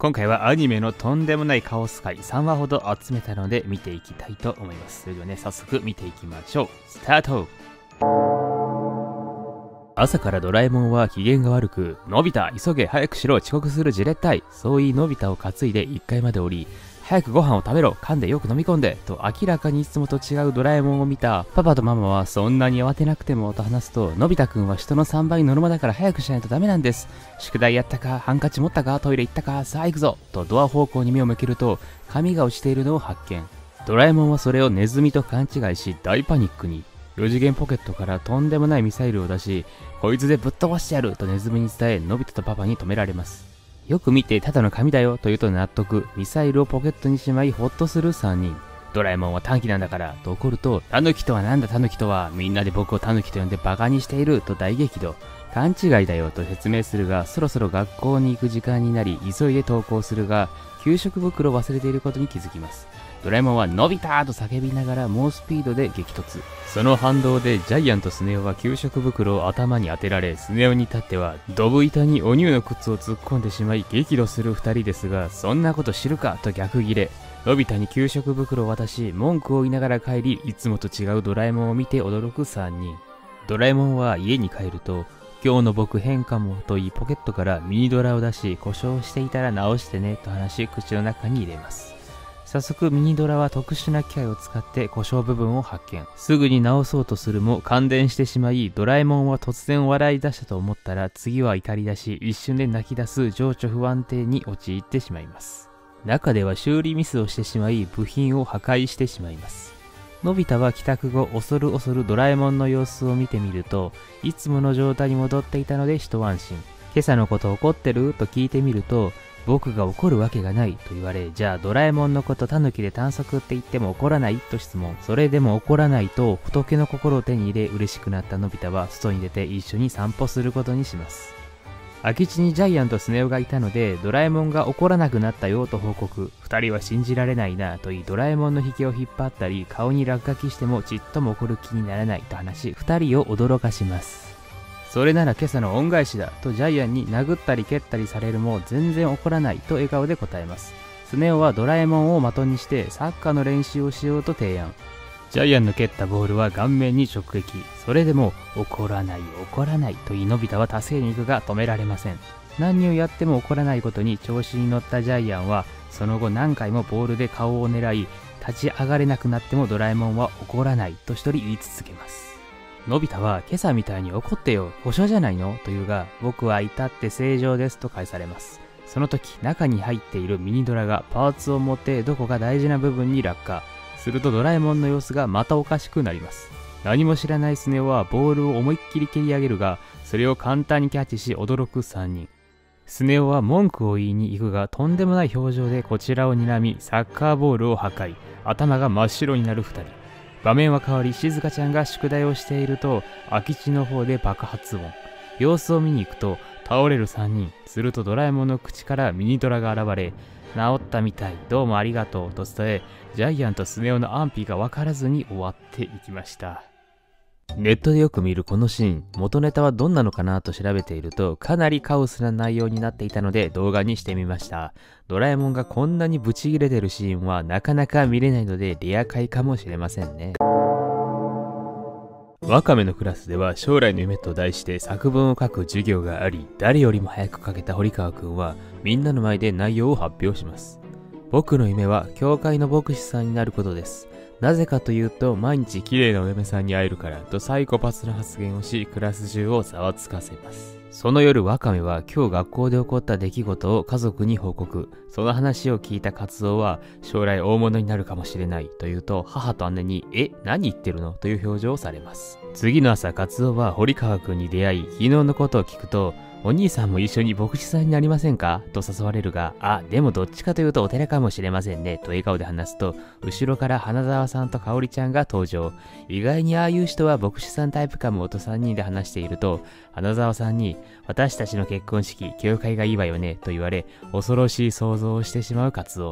今回はアニメのとんでもないカオス回3話ほど集めたので見ていきたいと思います。それではね、早速見ていきましょう。スタート。朝からドラえもんは機嫌が悪く、のび太急げ早くしろ遅刻するじれったい、そう言いのび太を担いで1階まで降り、早くご飯を食べろ、噛んでよく飲み込んでと明らかにいつもと違うドラえもんを見たパパとママは、そんなに慌てなくてもと話すと、のび太くんは人の3倍ノルマだから早くしないとダメなんです、宿題やったか、ハンカチ持ったか、トイレ行ったか、さあ行くぞとドア方向に目を向けると、紙が落ちているのを発見。ドラえもんはそれをネズミと勘違いし大パニックに。4次元ポケットからとんでもないミサイルを出し、こいつでぶっ飛ばしてやるとネズミに伝え、のび太とパパに止められます。よく見て、ただの紙だよと言うと納得。ミサイルをポケットにしまいホッとする3人。ドラえもんは短期なんだからと怒ると、タヌキとはなんだタヌキとは、みんなで僕をタヌキと呼んでバカにしていると大激怒。勘違いだよと説明するが、そろそろ学校に行く時間になり急いで登校するが、給食袋を忘れていることに気づきます。ドラえもんはのび太と叫びながら猛スピードで激突。その反動でジャイアンとスネ夫は給食袋を頭に当てられ、スネ夫に至ってはドブ板にお乳の靴を突っ込んでしまい激怒する2人ですが、そんなこと知るかと逆ギレ。のび太に給食袋を渡し文句を言いながら帰り、いつもと違うドラえもんを見て驚く3人。ドラえもんは家に帰ると、今日の僕変かもと言いポケットからミニドラを出し、故障していたら直してねと話し口の中に入れます。早速ミニドラは特殊な機械を使って故障部分を発見。すぐに直そうとするも感電してしまい、ドラえもんは突然笑い出したと思ったら、次は怒り出し一瞬で泣き出す情緒不安定に陥ってしまいます。中では修理ミスをしてしまい部品を破壊してしまいます。のび太は帰宅後恐る恐るドラえもんの様子を見てみると、いつもの状態に戻っていたので一安心。今朝のこと怒ってると聞いてみると、僕が怒るわけがないと言われ、じゃあドラえもんのことタヌキで探索って言っても怒らないと質問。それでも怒らないと仏の心を手に入れ、嬉しくなったのび太は外に出て一緒に散歩することにします。空き地にジャイアンとスネ夫がいたので、ドラえもんが怒らなくなったよと報告。2人は信じられないなと言い、ドラえもんの引きを引っ張ったり顔に落書きしてもちっとも怒る気にならないと話し、2人を驚かします。それなら今朝の恩返しだとジャイアンに殴ったり蹴ったりされるも全然怒らないと笑顔で答えます。スネ夫はドラえもんを的にしてサッカーの練習をしようと提案。ジャイアンの蹴ったボールは顔面に直撃。それでも怒らない怒らないと言い、のび太は助けに行くが止められません。何をやっても怒らないことに調子に乗ったジャイアンはその後何回もボールで顔を狙い、立ち上がれなくなってもドラえもんは怒らないと一人言い続けます。のび太は今朝みたいに怒ってよ、故障じゃないのと言うが、僕は至って正常ですと返されます。その時中に入っているミニドラがパーツを持ってどこか大事な部分に落下すると、ドラえもんの様子がまたおかしくなります。何も知らないスネ夫はボールを思いっきり蹴り上げるが、それを簡単にキャッチし驚く3人。スネ夫は文句を言いに行くが、とんでもない表情でこちらを睨みサッカーボールを破壊。頭が真っ白になる2人。場面は変わり、静香ちゃんが宿題をしていると空き地の方で爆発音。様子を見に行くと倒れる3人。するとドラえもんの口からミニドラが現れ、治ったみたい、どうもありがとうと伝え、ジャイアンとスネ夫の安否が分からずに終わっていきました。ネットでよく見るこのシーン、元ネタはどんなのかなと調べていると、かなりカオスな内容になっていたので動画にしてみました。ドラえもんがこんなにブチギレてるシーンはなかなか見れないのでレア回かもしれませんね。ワカメのクラスでは将来の夢と題して作文を書く授業があり、誰よりも早く書けた堀川くんはみんなの前で内容を発表します。僕の夢は教会の牧師さんになることです。なぜかというと毎日綺麗なお嫁さんに会えるからとサイコパスな発言をし、クラス中をざわつかせます。その夜ワカメは今日学校で起こった出来事を家族に報告。その話を聞いたカツオは将来大物になるかもしれないと言うと、母と姉に何言ってるのという表情をされます。次の朝カツオは堀川くんに出会い、昨日のことを聞くと、お兄さんも一緒に牧師さんになりませんかと誘われるが、でもどっちかというとお寺かもしれませんねと笑顔で話すと、後ろから花沢さんと香織ちゃんが登場。意外にああいう人は牧師さんタイプかもと3人で話していると、花沢さんに私たちの結婚式教会がいいわよねと言われ、恐ろしい想像をしてしまうカツオ。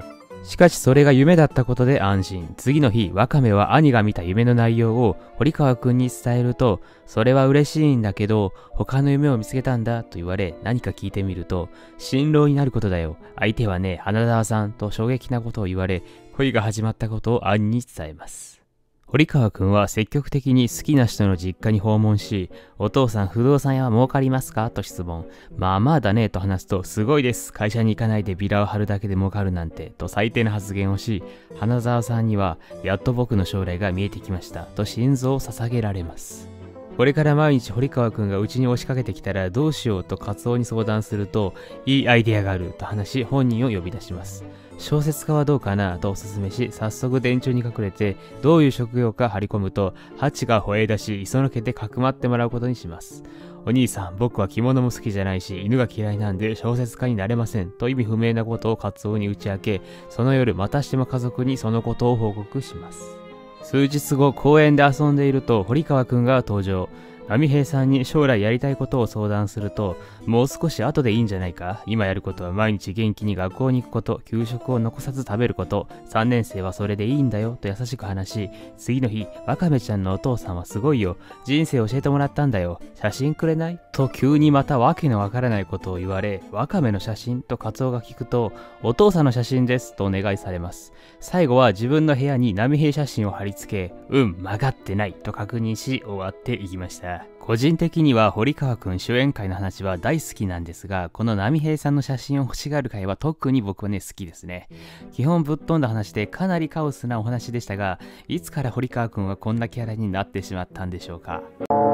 しかしそれが夢だったことで安心。次の日、ワカメは兄が見た夢の内容を堀川くんに伝えると、それは嬉しいんだけど、他の夢を見つけたんだと言われ、何か聞いてみると、新郎になることだよ。相手はね、花澤さんと衝撃なことを言われ、恋が始まったことを兄に伝えます。堀川くんは積極的に好きな人の実家に訪問し、お父さん不動産屋は儲かりますかと質問。まあまあだねと話すと、すごいです。会社に行かないでビラを貼るだけで儲かるなんて、と最低な発言をし、花澤さんには、やっと僕の将来が見えてきました、と心臓を捧げられます。これから毎日堀川くんがうちに押しかけてきたらどうしようとカツオに相談すると、いいアイデアがあると話し本人を呼び出します。小説家はどうかなとおすすめし、早速電柱に隠れてどういう職業か張り込むと、ハチが吠え出し、磯野家でかくまってもらうことにします。お兄さん、僕は着物も好きじゃないし、犬が嫌いなんで小説家になれませんと意味不明なことをカツオに打ち明け、その夜またしても家族にそのことを報告します。数日後、公園で遊んでいると堀川くんが登場。波平さんに将来やりたいことを相談すると、もう少し後でいいんじゃないか。今やることは毎日元気に学校に行くこと、給食を残さず食べること、3年生はそれでいいんだよと優しく話し、次の日、ワカメちゃんのお父さんはすごいよ。人生教えてもらったんだよ。写真くれないと急にまたわけのわからないことを言われ、ワカメの写真とカツオが聞くと、お父さんの写真ですとお願いされます。最後は自分の部屋に波平写真を貼り付け、曲がってないと確認し終わっていきました。個人的には堀川くん主演会の話は大好きなんですが、この波平さんの写真を欲しがる会は特に僕はね好きですね。基本ぶっ飛んだ話でかなりカオスなお話でしたが、いつから堀川くんはこんなキャラになってしまったんでしょうか。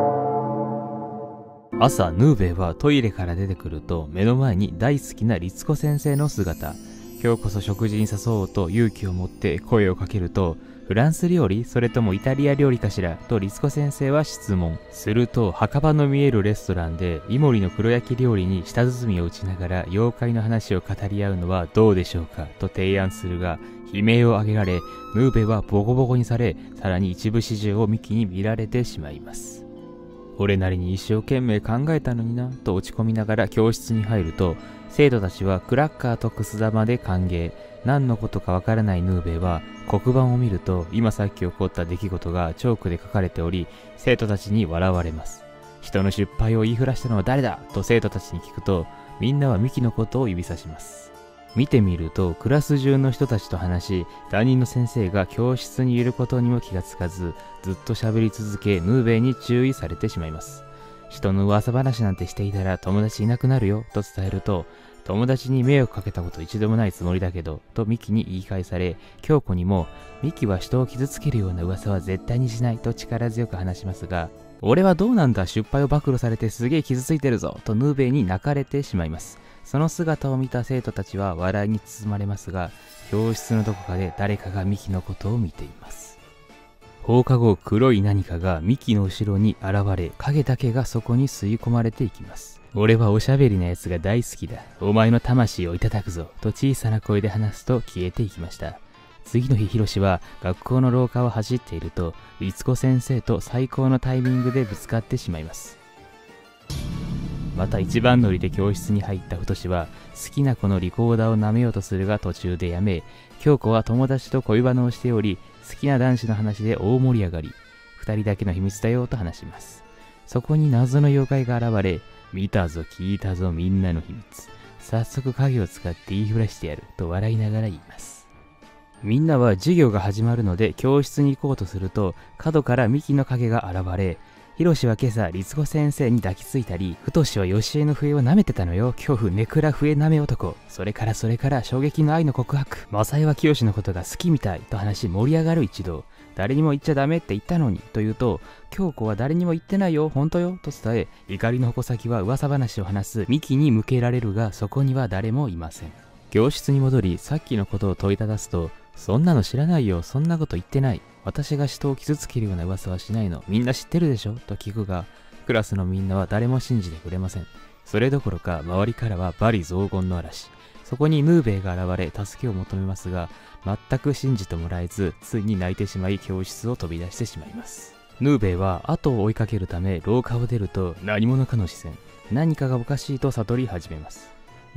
朝、ヌーベイはトイレから出てくると、目の前に大好きな律子先生の姿。今日こそ食事に誘おうと勇気を持って声をかけると、フランス料理それともイタリア料理かしらと律子先生は質問。すると、墓場の見えるレストランでイモリの黒焼き料理に舌包みを打ちながら妖怪の話を語り合うのはどうでしょうかと提案するが、悲鳴を上げられ、ヌーベはボコボコにされ、さらに一部始終をミキに見られてしまいます。俺なりに一生懸命考えたのになと落ち込みながら教室に入ると、生徒たちはクラッカーとくす玉で歓迎。何のことかわからないヌーベイは黒板を見ると、今さっき起こった出来事がチョークで書かれており、生徒たちに笑われます。人の失敗を言いふらしたのは誰だと生徒たちに聞くと、みんなはミキのことを指さします。見てみると、クラス中の人たちと話し、担任の先生が教室にいることにも気がつかず、ずっと喋り続け、ヌーベイに注意されてしまいます。人の噂話なんてしていたら友達いなくなるよと伝えると、友達に迷惑かけたこと一度もないつもりだけどとミキに言い返され、京子にもミキは人を傷つけるような噂は絶対にしないと力強く話しますが、俺はどうなんだ、失敗を暴露されてすげえ傷ついてるぞとヌーベイに泣かれてしまいます。その姿を見た生徒たちは笑いに包まれますが、教室のどこかで誰かがミキのことを見ています。放課後、黒い何かがミキの後ろに現れ、影だけがそこに吸い込まれていきます。俺はおしゃべりなやつが大好きだ。お前の魂をいただくぞ。と小さな声で話すと消えていきました。次の日、ヒロシは学校の廊下を走っていると、律子先生と最高のタイミングでぶつかってしまいます。また一番乗りで教室に入った太志は、好きな子のリコーダーを舐めようとするが途中でやめ、京子は友達と恋バナをしており、好きな男子の話で大盛り上がり、二人だけの秘密だよと話します。そこに謎の妖怪が現れ、見たぞ聞いたぞみんなの秘密。早速影を使って言いふらしてやると笑いながら言います。みんなは授業が始まるので教室に行こうとすると、角からミキの影が現れ、ヒロシは今朝律子先生に抱きついたり、太志はヨシエの笛を舐めてたのよ。恐怖ネクラ笛舐め男。それから衝撃の愛の告白。マサイは清のことが好きみたいと話し盛り上がる一同。誰にも言っちゃダメって言ったのにと言うと、京子は誰にも言ってないよ本当よと伝え、怒りの矛先は噂話を話すミキに向けられるが、そこには誰もいません。教室に戻り、さっきのことを問いただすと、そんなの知らないよ、そんなこと言ってない。私が人を傷つけるような噂はしないの。みんな知ってるでしょと聞くが、クラスのみんなは誰も信じてくれません。それどころか周りからは罵詈雑言の嵐。そこにヌーベイが現れ助けを求めますが、全く信じてもらえず、ついに泣いてしまい教室を飛び出してしまいます。ヌーベイは後を追いかけるため廊下を出ると、何者かの視線、何かがおかしいと悟り始めます。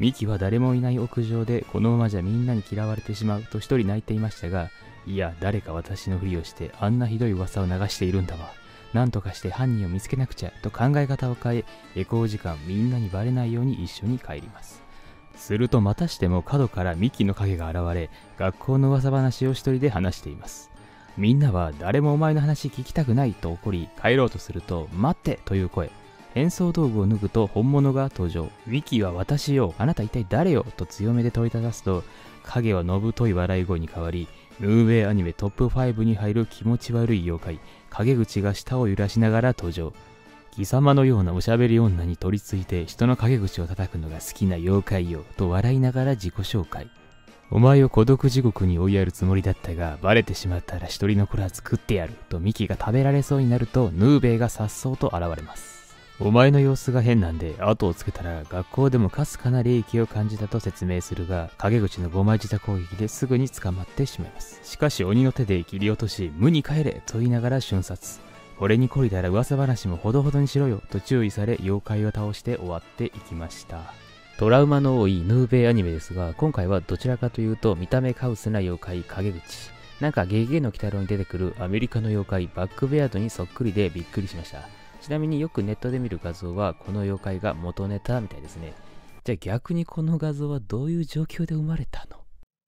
ミキは誰もいない屋上でこのままじゃみんなに嫌われてしまうと一人泣いていましたが、いや誰か私のふりをしてあんなひどい噂を流しているんだわ。なんとかして犯人を見つけなくちゃと考え方を変え、下校時間みんなにバレないように一緒に帰ります。するとまたしても角からミキの影が現れ、学校の噂話を一人で話しています。みんなは誰もお前の話聞きたくないと怒り、帰ろうとすると待ってという声。演奏道具を脱ぐと本物が登場。ミキは私よ、あなた一体誰よと強めで問いただすと、影はのぶとい笑い声に変わり、ヌーベイアニメトップ5に入る気持ち悪い妖怪、影口が舌を揺らしながら登場。貴様のようなおしゃべり女に取り付いて人の陰口を叩くのが好きな妖怪よと笑いながら自己紹介。お前を孤独地獄に追いやるつもりだったが、バレてしまったら一人残らず食ってやるとミキが食べられそうになると、ヌーベイが颯爽と現れます。お前の様子が変なんで後をつけたら学校でもかすかな霊気を感じたと説明するが、陰口の5枚舌攻撃ですぐに捕まってしまいます。しかし鬼の手で切り落とし、無に帰れと言いながら瞬殺。これに懲りたら噂話もほどほどにしろよと注意され、妖怪を倒して終わっていきました。トラウマの多いヌーベイアニメですが、今回はどちらかというと見た目カウスな妖怪陰口、なんかゲゲゲの鬼太郎に出てくるアメリカの妖怪バックベアードにそっくりでびっくりしました。ちなみによくネットで見る画像はこの妖怪が元ネタみたいですね。じゃあ逆にこの画像はどういう状況で生まれたの？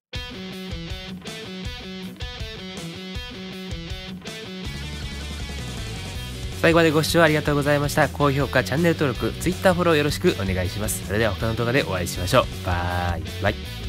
最後までご視聴ありがとうございました。高評価、チャンネル登録、Twitter フォローよろしくお願いします。それでは他の動画でお会いしましょう。バイバイ。